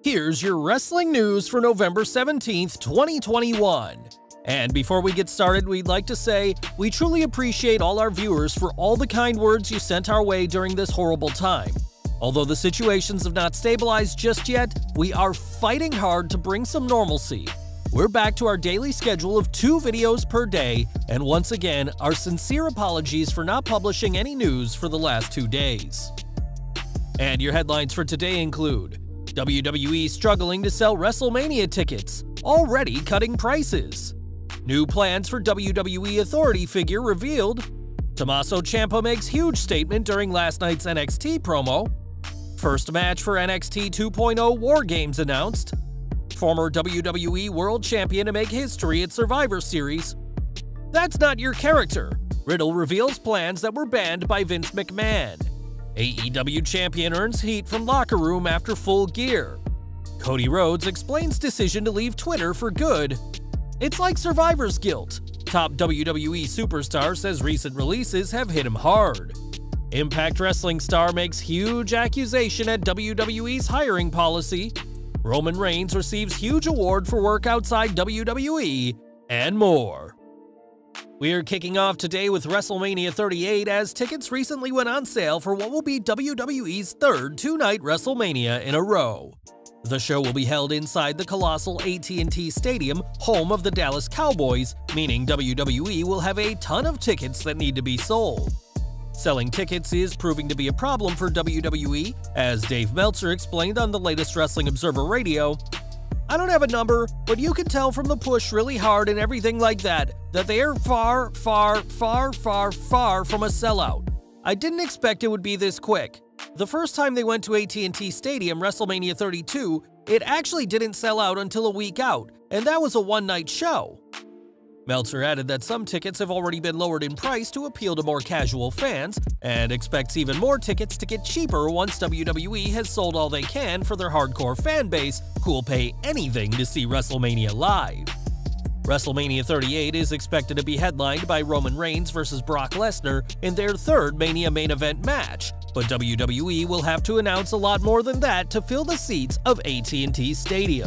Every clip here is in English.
Here's your wrestling news for November 17th, 2021. And before we get started, we'd like to say we truly appreciate all our viewers for all the kind words you sent our way during this horrible time. Although the situations have not stabilized just yet, we are fighting hard to bring some normalcy. We're back to our daily schedule of 2 videos per day, and once again, our sincere apologies for not publishing any news for the last 2 days. And your headlines for today include WWE struggling to sell WrestleMania tickets, already cutting prices. New plans for WWE Authority figure revealed. Tommaso Ciampa makes huge statement during last night's NXT promo. First match for NXT 2.0 War Games announced. Former WWE World Champion to make history at Survivor Series. That's not your character. Riddle reveals plans that were banned by Vince McMahon. AEW Champion earns heat from locker room after Full Gear. Cody Rhodes explains decision to leave Twitter for good. It's like survivor's guilt. Top WWE superstar says recent releases have hit him hard. Impact Wrestling star makes huge accusation at WWE's hiring policy. Roman Reigns receives huge award for work outside WWE, and more. We are kicking off today with WrestleMania 38 as tickets recently went on sale for what will be WWE's third 2-night WrestleMania in a row. The show will be held inside the colossal AT&T Stadium, home of the Dallas Cowboys, meaning WWE will have a ton of tickets that need to be sold. Selling tickets is proving to be a problem for WWE, as Dave Meltzer explained on the latest Wrestling Observer Radio. I don't have a number, but you can tell from the push really hard and everything like that they are far from a sellout. I didn't expect it would be this quick. The first time they went to AT&T Stadium, WrestleMania 32, it actually didn't sell out until a week out, and that was a one-night show. Meltzer added that some tickets have already been lowered in price to appeal to more casual fans, and expects even more tickets to get cheaper once WWE has sold all they can for their hardcore fan base who will pay anything to see WrestleMania live. WrestleMania 38 is expected to be headlined by Roman Reigns vs. Brock Lesnar in their third Mania main event match, but WWE will have to announce a lot more than that to fill the seats of AT&T Stadium.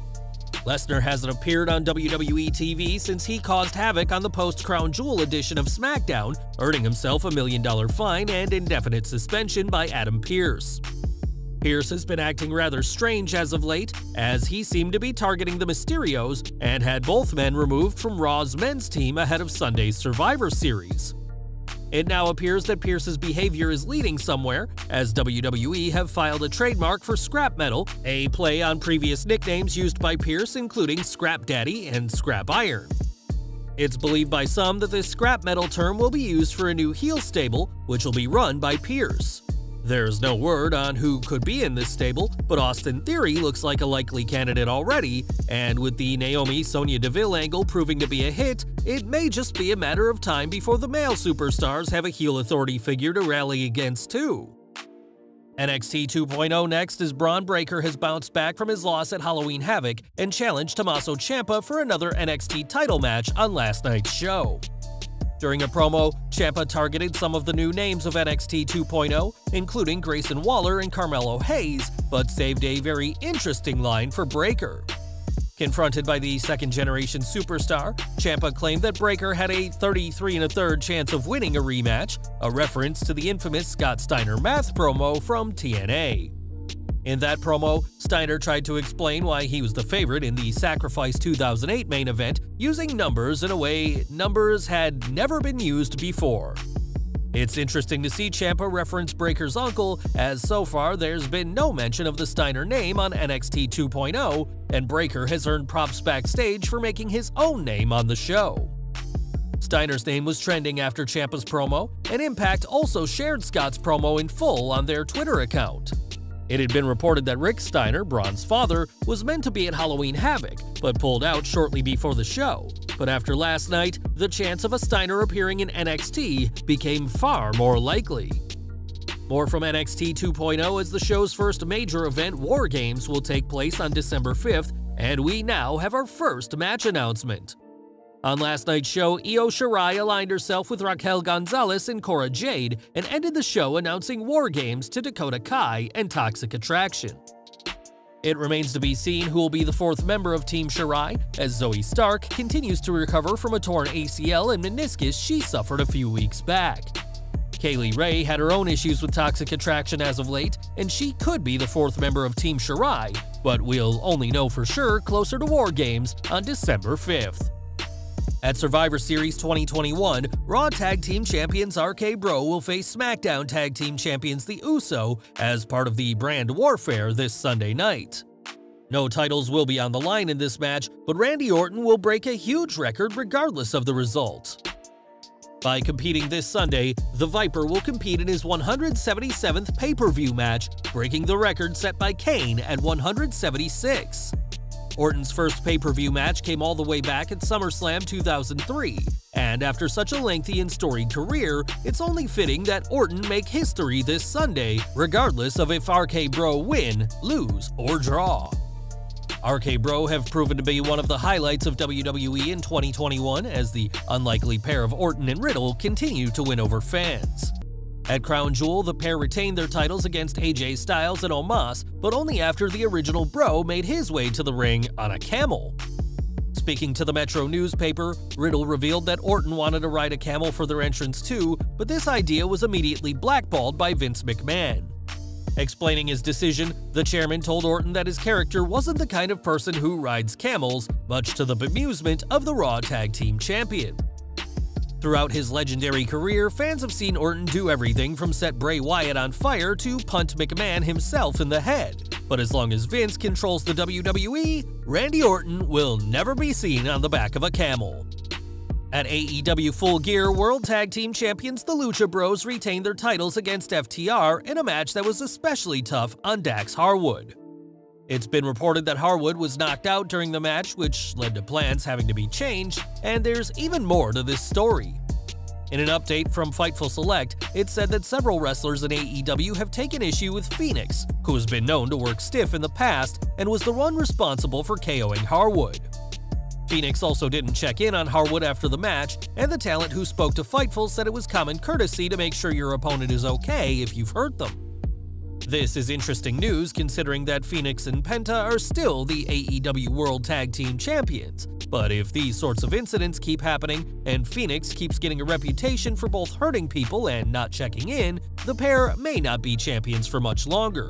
Lesnar hasn't appeared on WWE TV since he caused havoc on the post-Crown Jewel edition of SmackDown, earning himself a $1 million fine and indefinite suspension by Adam Pearce. Pearce has been acting rather strange as of late, as he seemed to be targeting the Mysterios and had both men removed from Raw's men's team ahead of Sunday's Survivor Series. It now appears that Pearce's behavior is leading somewhere, as WWE have filed a trademark for Scrap Metal, a play on previous nicknames used by Pearce including Scrap Daddy and Scrap Iron. It's believed by some that this Scrap Metal term will be used for a new heel stable, which will be run by Pearce. There's no word on who could be in this stable, but Austin Theory looks like a likely candidate already, and with the Naomi-Sonya Deville angle proving to be a hit, it may just be a matter of time before the male superstars have a heel authority figure to rally against too. NXT 2.0 next, as Bron Breakker has bounced back from his loss at Halloween Havoc and challenged Tommaso Ciampa for another NXT title match on last night's show. During a promo, Ciampa targeted some of the new names of NXT 2.0, including Grayson Waller and Carmelo Hayes, but saved a very interesting line for Breakker. Confronted by the second-generation superstar, Ciampa claimed that Breakker had a 33 1/3 chance of winning a rematch, a reference to the infamous Scott Steiner math promo from TNA. In that promo, Steiner tried to explain why he was the favorite in the Sacrifice 2008 main event, using numbers in a way numbers had never been used before. It's interesting to see Ciampa reference Breakker's uncle, as so far there's been no mention of the Steiner name on NXT 2.0, and Breakker has earned props backstage for making his own name on the show. Steiner's name was trending after Ciampa's promo, and Impact also shared Scott's promo in full on their Twitter account. It had been reported that Rick Steiner, Bron's father, was meant to be at Halloween Havoc, but pulled out shortly before the show. But after last night, the chance of a Steiner appearing in NXT became far more likely. More from NXT 2.0 as the show's first major event, War Games, will take place on December 5th, and we now have our first match announcement. On last night's show, Io Shirai aligned herself with Raquel Gonzalez and Cora Jade and ended the show announcing War Games to Dakota Kai and Toxic Attraction. It remains to be seen who will be the fourth member of Team Shirai, as Zoe Stark continues to recover from a torn ACL and meniscus she suffered a few weeks back. Kaylee Ray had her own issues with toxic attraction as of late, and she could be the fourth member of Team Shirai, but we'll only know for sure closer to War Games on December 5th. At Survivor Series 2021, Raw Tag Team Champions RK Bro will face SmackDown Tag Team Champions The Uso as part of the brand warfare this Sunday night. No titles will be on the line in this match, but Randy Orton will break a huge record regardless of the result. By competing this Sunday, the Viper will compete in his 177th pay-per-view match, breaking the record set by Kane at 176. Orton's first pay-per-view match came all the way back at SummerSlam 2003, and after such a lengthy and storied career, it's only fitting that Orton make history this Sunday, regardless of if RK Bro win, lose, or draw. RK Bro have proven to be one of the highlights of WWE in 2021 as the unlikely pair of Orton and Riddle continue to win over fans. At Crown Jewel, the pair retained their titles against AJ Styles and Omos, but only after the original Bro made his way to the ring on a camel. Speaking to the Metro newspaper, Riddle revealed that Orton wanted to ride a camel for their entrance too, but this idea was immediately blackballed by Vince McMahon. Explaining his decision, the chairman told Orton that his character wasn't the kind of person who rides camels, much to the bemusement of the Raw Tag Team Champion. Throughout his legendary career, fans have seen Orton do everything from set Bray Wyatt on fire to punt McMahon himself in the head. But as long as Vince controls the WWE, Randy Orton will never be seen on the back of a camel. At AEW Full Gear, World Tag Team Champions the Lucha Bros retained their titles against FTR in a match that was especially tough on Dax Harwood. It's been reported that Harwood was knocked out during the match, which led to plans having to be changed, and there's even more to this story. In an update from Fightful Select, it said that several wrestlers in AEW have taken issue with Phoenix, who has been known to work stiff in the past and was the one responsible for KOing Harwood. Phoenix also didn't check in on Harwood after the match, and the talent who spoke to Fightful said it was common courtesy to make sure your opponent is okay if you've hurt them. This is interesting news considering that Phoenix and Penta are still the AEW World Tag Team Champions, but if these sorts of incidents keep happening and Phoenix keeps getting a reputation for both hurting people and not checking in, the pair may not be champions for much longer.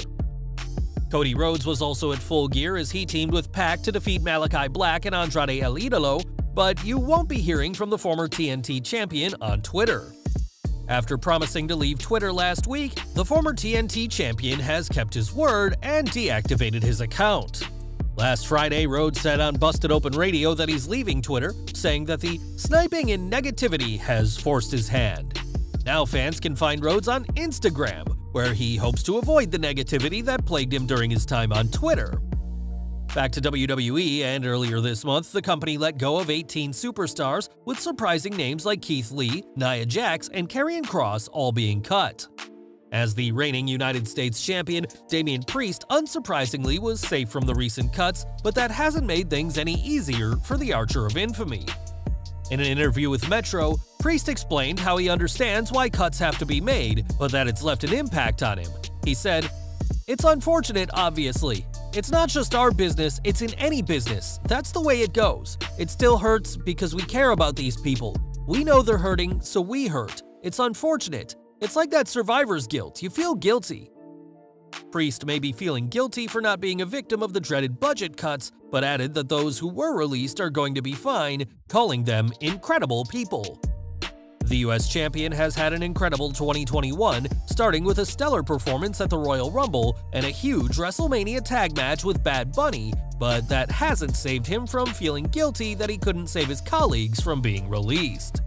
Cody Rhodes was also at Full Gear as he teamed with Pac to defeat Malachi Black and Andrade El Idolo, but you won't be hearing from the former TNT champion on Twitter. After promising to leave Twitter last week, the former TNT champion has kept his word and deactivated his account. Last Friday, Rhodes said on Busted Open Radio that he's leaving Twitter, saying that the sniping and negativity has forced his hand. Now fans can find Rhodes on Instagram, where he hopes to avoid the negativity that plagued him during his time on Twitter. Back to WWE, and earlier this month, the company let go of 18 superstars, with surprising names like Keith Lee, Nia Jax, and Karrion Kross all being cut. As the reigning United States champion, Damian Priest unsurprisingly was safe from the recent cuts, but that hasn't made things any easier for the Archer of Infamy. In an interview with Metro, Priest explained how he understands why cuts have to be made, but that it's left an impact on him. He said, "It's unfortunate, obviously. It's not just our business, it's in any business. That's the way it goes. It still hurts because we care about these people. We know they're hurting, so we hurt. It's unfortunate. It's like that survivor's guilt. You feel guilty." Priest may be feeling guilty for not being a victim of the dreaded budget cuts, but added that those who were released are going to be fine, calling them incredible people. The US champion has had an incredible 2021, starting with a stellar performance at the Royal Rumble and a huge WrestleMania tag match with Bad Bunny, but that hasn't saved him from feeling guilty that he couldn't save his colleagues from being released.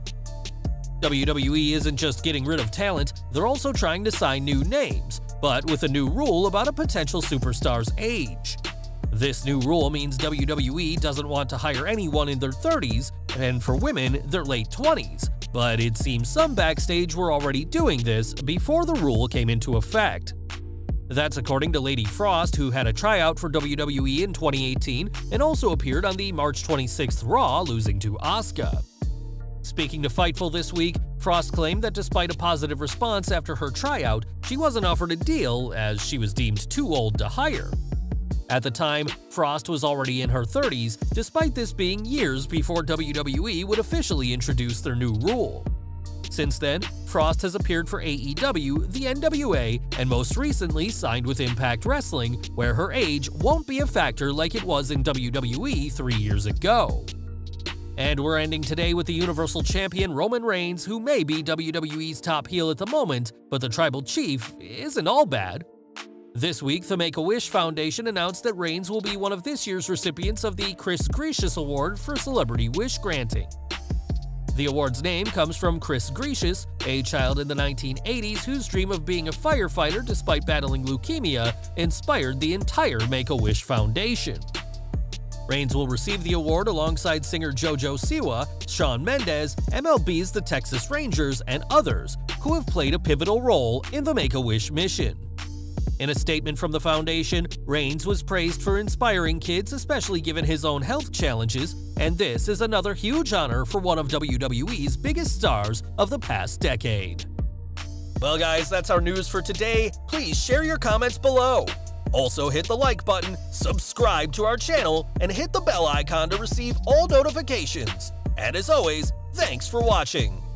WWE isn't just getting rid of talent, they're also trying to sign new names, but with a new rule about a potential superstar's age. This new rule means WWE doesn't want to hire anyone in their 30s, and for women, their late 20s. But it seems some backstage were already doing this before the rule came into effect. That's according to Lady Frost, who had a tryout for WWE in 2018 and also appeared on the March 26th Raw, losing to Asuka. Speaking to Fightful this week, Frost claimed that despite a positive response after her tryout, she wasn't offered a deal as she was deemed too old to hire. At the time, Frost was already in her 30s, despite this being years before WWE would officially introduce their new rule. Since then, Frost has appeared for AEW, the NWA, and most recently signed with Impact Wrestling, where her age won't be a factor like it was in WWE 3 years ago. And we're ending today with the Universal Champion Roman Reigns, who may be WWE's top heel at the moment, but the Tribal Chief isn't all bad. This week, the Make-A-Wish Foundation announced that Reigns will be one of this year's recipients of the Chris Gracious Award for Celebrity Wish Granting. The award's name comes from Chris Gracious, a child in the 1980s whose dream of being a firefighter despite battling leukemia inspired the entire Make-A-Wish Foundation. Reigns will receive the award alongside singer JoJo Siwa, Shawn Mendes, MLB's The Texas Rangers, and others who have played a pivotal role in the Make-A-Wish mission. In a statement from the foundation, Reigns was praised for inspiring kids, especially given his own health challenges, and this is another huge honor for one of WWE's biggest stars of the past decade. Well guys, that's our news for today. Please share your comments below. Also hit the like button, subscribe to our channel, and hit the bell icon to receive all notifications. And as always, thanks for watching.